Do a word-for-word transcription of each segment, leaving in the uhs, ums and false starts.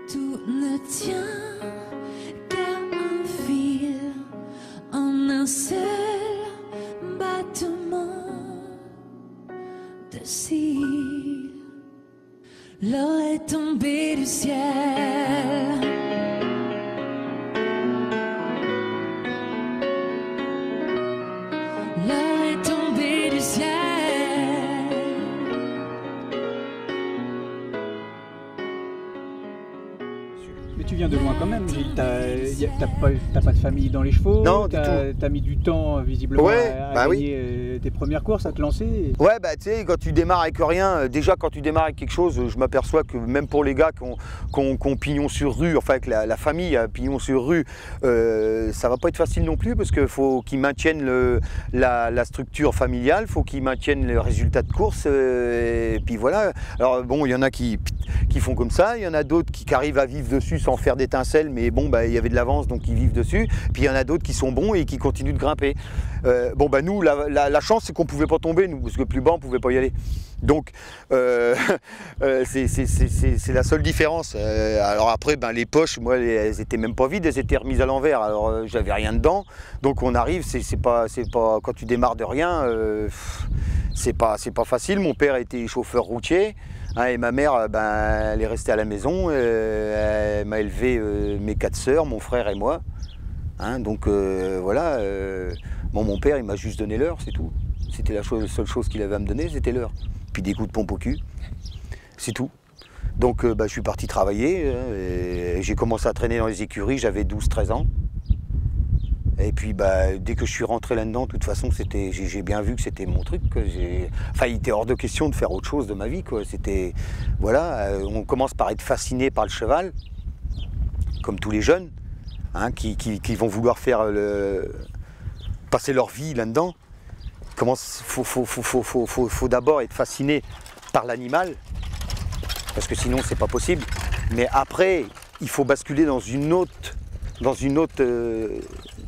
Tout ne tient qu'à un fil, en un seul battement de cils. L'or est tombé du ciel. L'or est tombé du ciel. Mais tu viens de loin quand même, Gilles. T'as pas, pas de famille dans les chevaux? Non, du tout. T'as mis du temps visiblement ouais, à, à bah gagner oui. tes premières courses, à te lancer. Ouais, bah tu sais, quand tu démarres avec rien, déjà quand tu démarres avec quelque chose, je m'aperçois que même pour les gars qui ont, qui ont, qui ont pignon sur rue, enfin que la, la famille a pignon sur rue, euh, ça va pas être facile non plus parce qu'il faut qu'ils maintiennent le, la, la structure familiale, il faut qu'ils maintiennent le résultat de course, euh, et puis voilà. Alors bon, il y en a qui, qui font comme ça, il y en a d'autres qui, qui arrivent à vivre dessus sans faire d'étincelles, mais bon, bah il y avait de l'avance donc ils vivent dessus, puis il y en a d'autres qui sont bons et qui continuent de grimper. Euh, bon bah nous, la, la, la chance c'est qu'on pouvait pas tomber nous, parce que plus bas on pouvait pas y aller. Donc euh, euh, c'est la seule différence. Euh, alors après, ben, les poches, moi, les, elles étaient même pas vides, elles étaient remises à l'envers. Alors euh, j'avais rien dedans. Donc on arrive, c'est pas, c'est pas, quand tu démarres de rien, euh, c'est pas, c'est pas facile. Mon père était chauffeur routier. Hein, et ma mère, ben, elle est restée à la maison. Euh, elle m'a élevé euh, mes quatre sœurs, mon frère et moi. Hein, donc euh, voilà. Euh, bon, mon père, il m'a juste donné l'heure, c'est tout. C'était la chose, seule chose qu'il avait à me donner, c'était l'heure. Puis des coups de pompe au cul, c'est tout. Donc euh, bah, je suis parti travailler, euh, j'ai commencé à traîner dans les écuries, j'avais douze treize ans. Et puis bah, dès que je suis rentré là-dedans, de toute façon, j'ai bien vu que c'était mon truc. Enfin, il était hors de question de faire autre chose de ma vie. C'était, voilà, euh, on commence par être fasciné par le cheval, comme tous les jeunes, hein, qui, qui, qui vont vouloir faire le, passer leur vie là-dedans. Il faut, faut, faut, faut, faut, faut, faut d'abord être fasciné par l'animal, parce que sinon c'est pas possible. Mais après, il faut basculer dans une autre, dans une autre euh,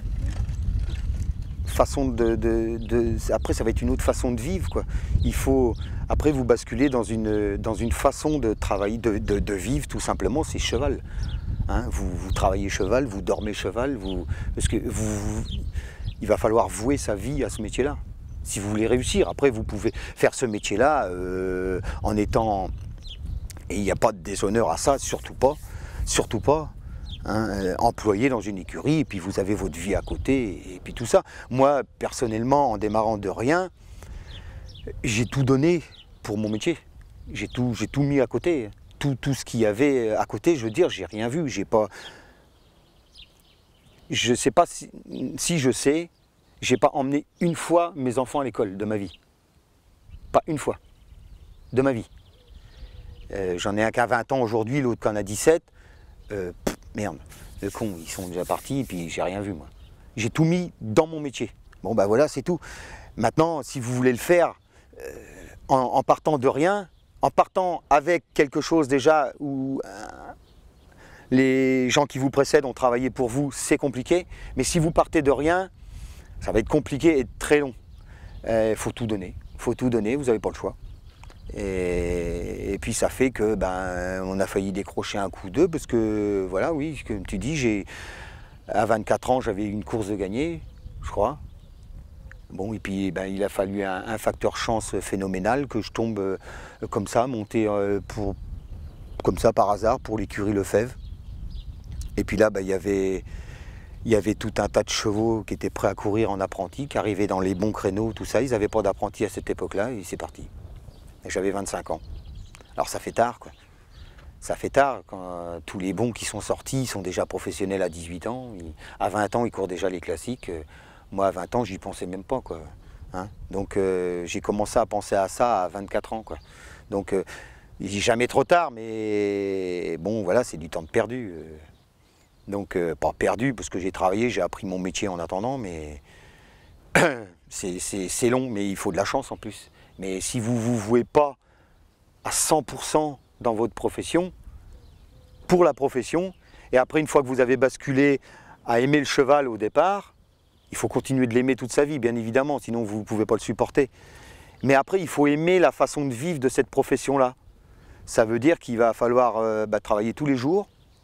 façon de, de, de. Après, ça va être une autre façon de vivre, quoi. Il faut. Après, vous basculez dans une, dans une façon de travailler, de, de, de vivre, tout simplement. C'est cheval. Hein, vous, vous travaillez cheval, vous dormez cheval, vous, parce que vous, vous, il va falloir vouer sa vie à ce métier-là. Si vous voulez réussir, après vous pouvez faire ce métier-là euh, en étant... Et il n'y a pas de déshonneur à ça, surtout pas, surtout pas. Hein, euh, employé dans une écurie, et puis vous avez votre vie à côté, et puis tout ça. Moi, personnellement, en démarrant de rien, j'ai tout donné pour mon métier. J'ai tout, j'ai tout mis à côté. Tout, tout ce qu'il y avait à côté, je veux dire, j'ai rien vu. J'ai pas... Je sais pas si, si je sais... J'ai pas emmené une fois mes enfants à l'école de ma vie. Pas une fois. De ma vie. Euh, J'en ai un qui a vingt ans aujourd'hui, l'autre qui en a dix-sept. Euh, pff, merde, le con, ils sont déjà partis et puis j'ai rien vu moi. J'ai tout mis dans mon métier. Bon ben voilà, c'est tout. Maintenant, si vous voulez le faire euh, en, en partant de rien, en partant avec quelque chose déjà où euh, les gens qui vous précèdent ont travaillé pour vous, c'est compliqué. Mais si vous partez de rien, ça va être compliqué et très long. Il euh, faut tout donner. Il faut tout donner, vous n'avez pas le choix. Et, et puis ça fait que ben on a failli décrocher un coup d'eux parce que voilà, oui, comme tu dis, j'ai à vingt-quatre ans, j'avais une course de gagner, je crois. Bon, et puis ben, il a fallu un, un facteur chance phénoménal que je tombe euh, comme ça, monté euh, pour, comme ça par hasard pour l'écurie Lefebvre. Et puis là, ben, il y avait... Il y avait tout un tas de chevaux qui étaient prêts à courir en apprenti, qui arrivaient dans les bons créneaux, tout ça. Ils n'avaient pas d'apprenti à cette époque-là et c'est parti. J'avais vingt-cinq ans. Alors ça fait tard, quoi. Ça fait tard quand euh, tous les bons qui sont sortis sont déjà professionnels à dix-huit ans. Ils, à vingt ans, ils courent déjà les classiques. Euh, moi, à vingt ans, j'y pensais même pas, quoi. Hein, donc euh, j'ai commencé à penser à ça à vingt-quatre ans, quoi. Donc euh, il n'est jamais trop tard, mais bon, voilà, c'est du temps de perdu. Euh. Donc, euh, pas perdu, parce que j'ai travaillé, j'ai appris mon métier en attendant, mais c'est long, mais il faut de la chance en plus. Mais si vous ne vous vouez pas à cent pour cent dans votre profession, pour la profession, et après, une fois que vous avez basculé à aimer le cheval au départ, il faut continuer de l'aimer toute sa vie, bien évidemment, sinon vous ne pouvez pas le supporter. Mais après, il faut aimer la façon de vivre de cette profession-là. Ça veut dire qu'il va falloir euh, bah, travailler tous les jours,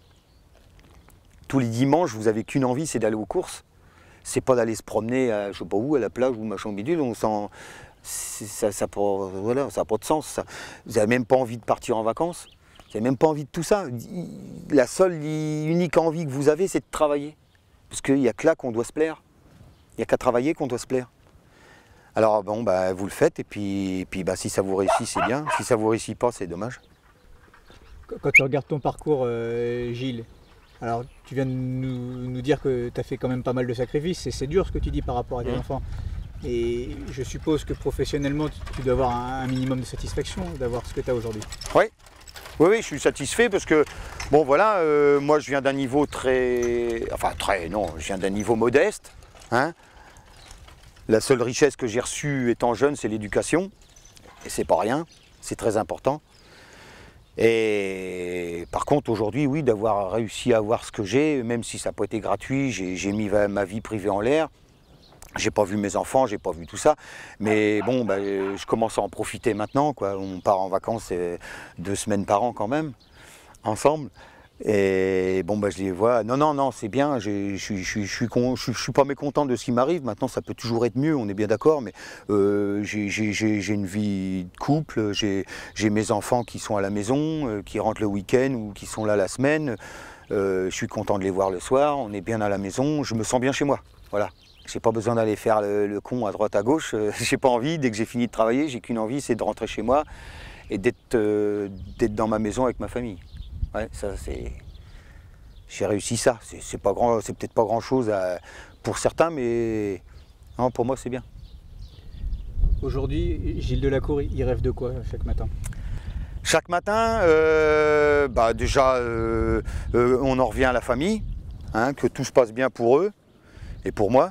tous les dimanches, vous n'avez qu'une envie, c'est d'aller aux courses. C'est pas d'aller se promener à, je sais pas où, à la plage ou machin bidule, on sent, ça, ça, pour, voilà, ça n'a pas de sens. Ça. Vous n'avez même pas envie de partir en vacances, vous n'avez même pas envie de tout ça. La seule, unique envie que vous avez, c'est de travailler. Parce qu'il n'y a que là qu'on doit se plaire. Il n'y a qu'à travailler qu'on doit se plaire. Alors bon, bah, vous le faites, et puis, et puis bah, si ça vous réussit, c'est bien. Si ça vous réussit pas, c'est dommage. Quand tu regardes ton parcours, euh, Gilles, alors tu viens de nous, nous dire que tu as fait quand même pas mal de sacrifices, et c'est dur ce que tu dis par rapport à tes mmh. enfants. Et je suppose que professionnellement, tu, tu dois avoir un, un minimum de satisfaction d'avoir ce que tu as aujourd'hui. Oui. Oui, oui, je suis satisfait parce que, bon voilà, euh, moi je viens d'un niveau très, enfin très, non, je viens d'un niveau modeste. Hein. La seule richesse que j'ai reçue étant jeune, c'est l'éducation. Et c'est pas rien, c'est très important. Et par contre, aujourd'hui, oui, d'avoir réussi à avoir ce que j'ai, même si ça n'a pas été gratuit, j'ai mis ma vie privée en l'air. J'ai pas vu mes enfants, j'ai pas vu tout ça, mais bon, bah, je commence à en profiter maintenant, quoi. On part en vacances euh, deux semaines par an quand même, ensemble. Et bon, bah, je les vois. Non, non, non, c'est bien. Je suis, je suis, je suis pas mécontent de ce qui m'arrive. Maintenant, ça peut toujours être mieux. On est bien d'accord, mais euh, j'ai une vie de couple. J'ai mes enfants qui sont à la maison, euh, qui rentrent le week-end ou qui sont là la semaine. Euh, je suis content de les voir le soir. On est bien à la maison. Je me sens bien chez moi. Voilà. J'ai pas besoin d'aller faire le, le con à droite à gauche, euh, j'ai pas envie, dès que j'ai fini de travailler, j'ai qu'une envie, c'est de rentrer chez moi et d'être euh, d'être dans ma maison avec ma famille. Ouais, ça c'est... J'ai réussi ça, c'est pas grand, c'est peut-être pas grand chose à, pour certains, mais non, pour moi c'est bien. Aujourd'hui, Gilles Delacour, il rêve de quoi chaque matin? Chaque matin, euh, bah déjà, euh, euh, on en revient à la famille, hein, que tout se passe bien pour eux et pour moi.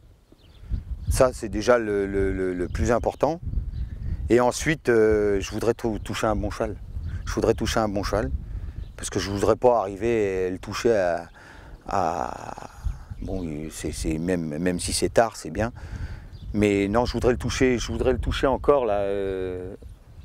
Ça, c'est déjà le, le, le, le plus important. Et ensuite, euh, je voudrais toucher un bon cheval. Je voudrais toucher un bon cheval. Parce que je ne voudrais pas arriver et le toucher à... à... Bon, c'est même, même si c'est tard, c'est bien. Mais non, je voudrais le toucher, je voudrais le toucher encore là, euh,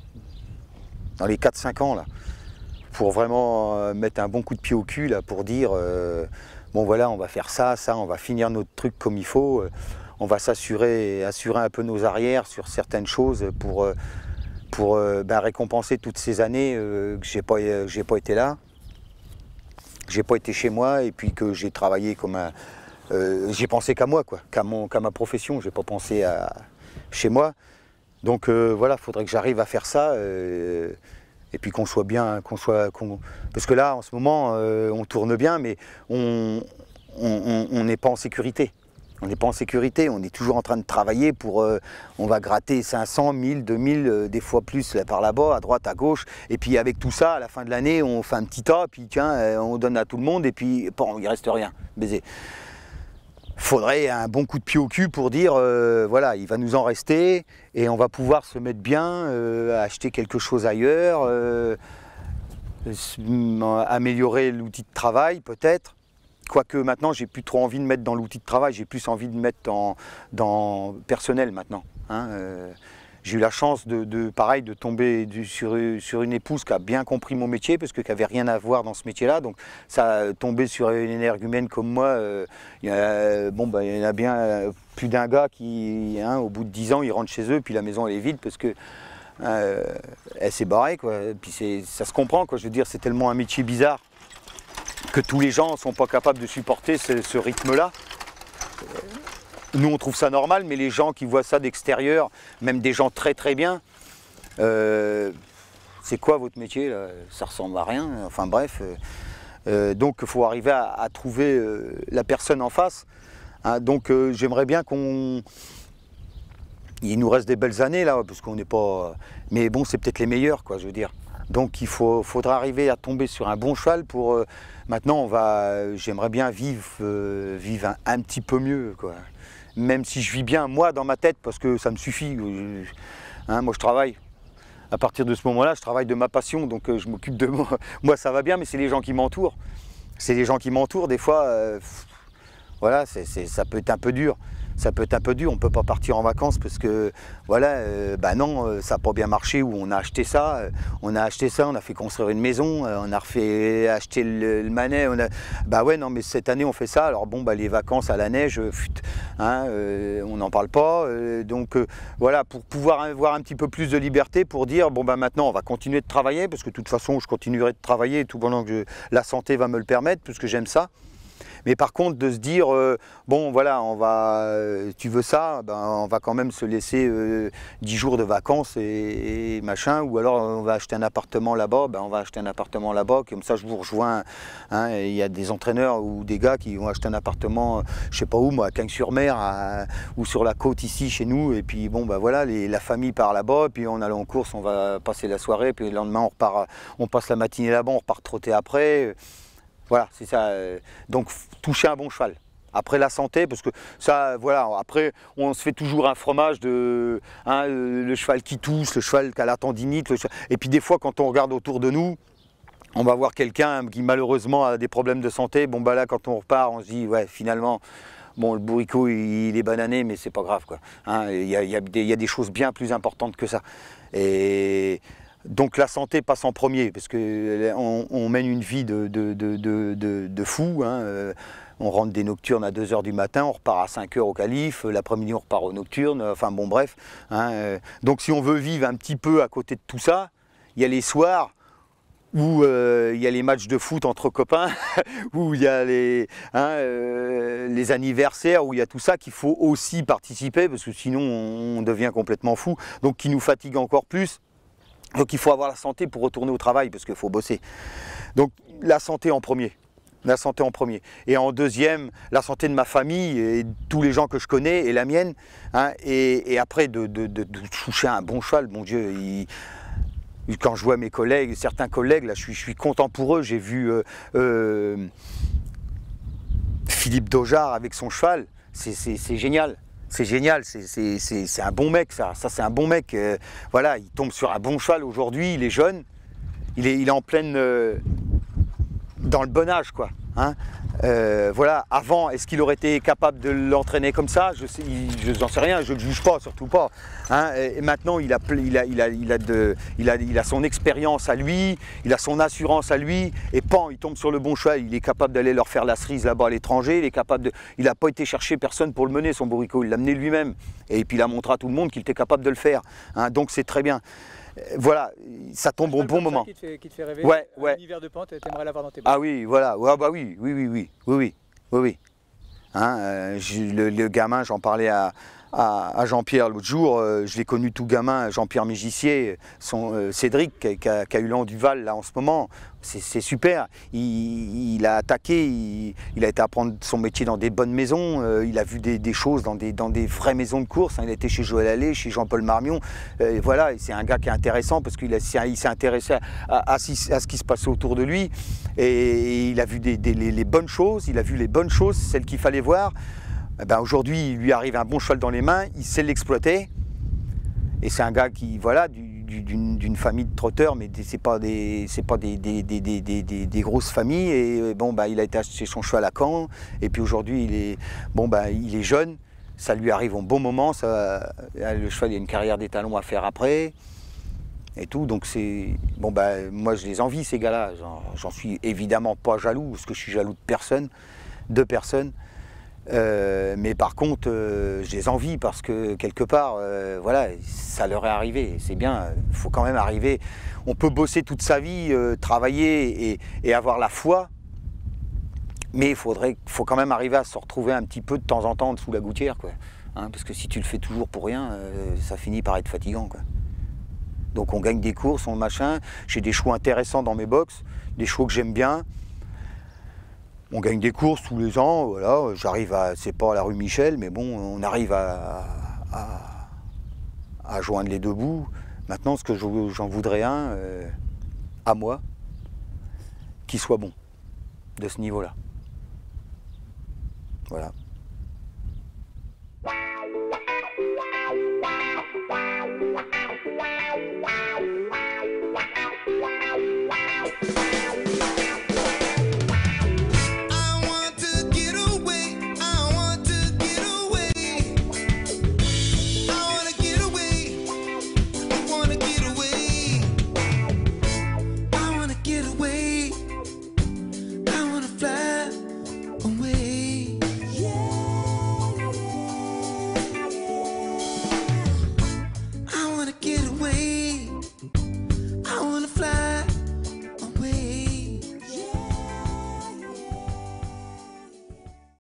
dans les quatre cinq ans, là. Pour vraiment mettre un bon coup de pied au cul, là, pour dire, euh, bon voilà, on va faire ça, ça, on va finir notre truc comme il faut. On va s'assurer assurer un peu nos arrières sur certaines choses pour, pour ben, récompenser toutes ces années euh, que j'ai pas, j'ai pas été là, que j'ai pas été chez moi et puis que j'ai travaillé comme un... Euh, j'ai pensé qu'à moi, quoi, qu'à qu'à ma profession, j'ai pas pensé à chez moi. Donc euh, voilà, il faudrait que j'arrive à faire ça euh, et puis qu'on soit bien, qu'on soit... Qu parce que là, en ce moment, euh, on tourne bien, mais on n'est pas en sécurité. On n'est pas en sécurité, on est toujours en train de travailler pour... Euh, on va gratter cinq cents, mille, deux mille, euh, des fois plus là, par là-bas, à droite, à gauche. Et puis avec tout ça, à la fin de l'année, on fait un petit tas, puis tiens, euh, on donne à tout le monde, et puis bon, il ne reste rien, baiser. Faudrait un bon coup de pied au cul pour dire, euh, voilà, il va nous en rester, et on va pouvoir se mettre bien, euh, acheter quelque chose ailleurs, euh, améliorer l'outil de travail peut-être. Quoique maintenant, j'ai plus trop envie de mettre dans l'outil de travail, j'ai plus envie de mettre dans, dans personnel maintenant. Hein, euh, j'ai eu la chance de, de, pareil, de tomber du, sur, sur une épouse qui a bien compris mon métier, parce que qui n'avait rien à voir dans ce métier-là. Donc ça a tombé sur une énergumène comme moi. Euh, il, y a, bon, bah, il y en a bien euh, plus d'un gars qui, hein, au bout de dix ans, ils rentrent chez eux, puis la maison elle est vide parce que euh, elle s'est barrée, quoi. Puis ça se comprend, quoi. Je veux dire, c'est tellement un métier bizarre que tous les gens ne sont pas capables de supporter ce, ce rythme-là. Nous, on trouve ça normal, mais les gens qui voient ça d'extérieur, même des gens très très bien, euh, c'est quoi votre métier là? Ça ressemble à rien, enfin bref. Euh, donc, il faut arriver à, à trouver euh, la personne en face. Hein, donc, euh, j'aimerais bien qu'on... Il nous reste des belles années là, parce qu'on n'est pas... Mais bon, c'est peut-être les meilleures, quoi, je veux dire. Donc il faut, faudra arriver à tomber sur un bon cheval pour... Euh, maintenant, on va, j'aimerais bien vivre, euh, vivre un, un petit peu mieux, quoi. Même si je vis bien, moi, dans ma tête, parce que ça me suffit. Je, hein, moi, je travaille. À partir de ce moment-là, je travaille de ma passion, donc euh, je m'occupe de moi. Moi, ça va bien, mais c'est les gens qui m'entourent. C'est les gens qui m'entourent, des fois, euh, voilà, c'est, c'est, ça peut être un peu dur. ça peut être un peu dur, on ne peut pas partir en vacances parce que voilà, euh, bah non, euh, ça n'a pas bien marché, ou on a acheté ça, euh, on a acheté ça, on a fait construire une maison, euh, on a refait acheter le, le manet, on a, bah ouais non mais cette année on fait ça, alors bon bah les vacances à la neige, euh, pfft, hein, euh, on n'en parle pas, euh, donc euh, voilà, pour pouvoir avoir un petit peu plus de liberté, pour dire bon bah maintenant on va continuer de travailler, parce que de toute façon je continuerai de travailler tout pendant que je, la santé va me le permettre, puisque j'aime ça. Mais par contre, de se dire, euh, bon voilà, on va, euh, tu veux ça, ben, on va quand même se laisser euh, dix jours de vacances et, et machin, ou alors on va acheter un appartement là-bas, ben, on va acheter un appartement là-bas, comme ça je vous rejoins. Hein, il y a des entraîneurs ou des gars qui vont acheter un appartement, je sais pas où, moi, à Cagnes-sur-Mer, ou sur la côte ici chez nous, et puis bon ben voilà, les, la famille part là-bas, puis en allant en course, on va passer la soirée, puis le lendemain on repart, on passe la matinée là-bas, on repart trotter après. Voilà, c'est ça. Donc, toucher un bon cheval. Après la santé, parce que ça, voilà, après, on se fait toujours un fromage de hein, le cheval qui tousse, le cheval qui a la tendinite. Le cheval... Et puis des fois, quand on regarde autour de nous, on va voir quelqu'un qui malheureusement a des problèmes de santé. Bon, bah là, quand on repart, on se dit, ouais, finalement, bon, le bourricot, il est banané, mais c'est pas grave, quoi. Hein, il y a, il y a des, il y a des choses bien plus importantes que ça. Et... Donc la santé passe en premier, parce qu'on on mène une vie de, de, de, de, de, de fou. Hein. On rentre des nocturnes à deux heures du matin, on repart à cinq heures au calife, l'après-midi on repart aux nocturnes, enfin bon bref. Hein. Donc si on veut vivre un petit peu à côté de tout ça, il y a les soirs où euh, il y a les matchs de foot entre copains, où il y a les, hein, euh, les anniversaires, où il y a tout ça qu'il faut aussi participer, parce que sinon on devient complètement fou, donc qui nous fatigue encore plus. Donc il faut avoir la santé pour retourner au travail, parce qu'il faut bosser. Donc la santé en premier. La santé en premier. Et en deuxième, la santé de ma famille et de tous les gens que je connais et la mienne. Hein, et, et après de, de, de, de toucher un bon cheval, mon Dieu. Il, quand je vois mes collègues, certains collègues, là je suis, je suis content pour eux. J'ai vu euh, euh, Philippe Dojard avec son cheval. C'est génial. C'est génial, c'est un bon mec ça, ça c'est un bon mec, euh, voilà, il tombe sur un bon cheval aujourd'hui, il est jeune, il est, il est en pleine, euh, dans le bon âge quoi, hein. Euh, voilà, avant, est-ce qu'il aurait été capable de l'entraîner comme ça? Je sais, je n'en sais rien, je ne le juge pas, surtout pas. Hein. Et maintenant, il a, il, a, il, a, il, a de, il, a, il a son expérience à lui, il a son assurance à lui, et pan, il tombe sur le bon cheval, il est capable d'aller leur faire la cerise là-bas à l'étranger, il est capable de, il n'a pas été chercher personne pour le mener, son bourricot, il l'a mené lui-même. Et puis il a montré à tout le monde qu'il était capable de le faire. Hein. Donc c'est très bien. Voilà, ça tombe au bon moment. Qui te fait, qui te fait rêver, ouais, un ouais. univers de pente, t'aimerais l'avoir dans tes bras. Ah oui, voilà, ouais, bah oui, oui, oui, oui, oui, oui, oui, oui. Hein, euh, je, le, le gamin, j'en parlais à, à, à Jean-Pierre l'autre jour, euh, je l'ai connu tout gamin, Jean-Pierre Mégissier, son, euh, Cédric, qui, qui, a, qui a eu l'an du Val là en ce moment, c'est super. Il, il a attaqué, il, il a été apprendre son métier dans des bonnes maisons, euh, il a vu des, des choses dans des, dans des vraies maisons de course, hein, il a été chez Joël Allais, chez Jean-Paul Marmion, euh, voilà, c'est un gars qui est intéressant parce qu'il s'est intéressé à, à, à, à ce qui se passait autour de lui, et, et il a vu des, des, les, les bonnes choses, il a vu les bonnes choses, celles qu'il fallait voir. Eh ben, aujourd'hui, il lui arrive un bon cheval dans les mains, il sait l'exploiter, et c'est un gars qui, voilà, d'une famille de trotteurs, mais c'est pas des, c'est pas des, des, des, des, des, des grosses familles. Et bon, bah, il a été acheté son cheval à Caen, et puis aujourd'hui, il est, bon, bah, il est jeune, ça lui arrive au bon moment. Ça, le cheval, il y a une carrière d'étalon à faire après, et tout. Donc c'est, bon, bah, moi, je les envie ces gars-là. J'en suis évidemment pas jaloux, parce que je suis jaloux de personne, de personne. Euh, mais par contre, euh, je les envie parce que quelque part, euh, voilà, ça leur est arrivé. C'est bien, il faut quand même arriver. On peut bosser toute sa vie, euh, travailler et, et avoir la foi, mais il faudrait, faut quand même arriver à se retrouver un petit peu de temps en temps sous la gouttière, quoi. Hein, parce que si tu le fais toujours pour rien, euh, ça finit par être fatigant, quoi. Donc on gagne des courses, on machin. J'ai des chevaux intéressants dans mes box, des chevaux que j'aime bien. On gagne des courses tous les ans, voilà, j'arrive à, c'est pas à la rue Michel, mais bon, on arrive à, à, à joindre les deux bouts. Maintenant, ce que j'en voudrais un, euh, à moi, qui soit bon, de ce niveau-là. Voilà.